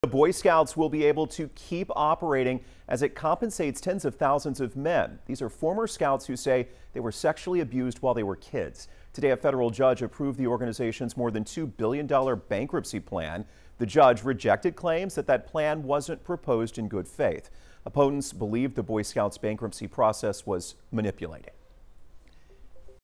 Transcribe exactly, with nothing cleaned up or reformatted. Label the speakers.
Speaker 1: The Boy Scouts will be able to keep operating as it compensates tens of thousands of men. These are former Scouts who say they were sexually abused while they were kids. Today, a federal judge approved the organization's more than two billion dollar bankruptcy plan. The judge rejected claims that that plan wasn't proposed in good faith. Opponents believe the Boy Scouts bankruptcy process was manipulated.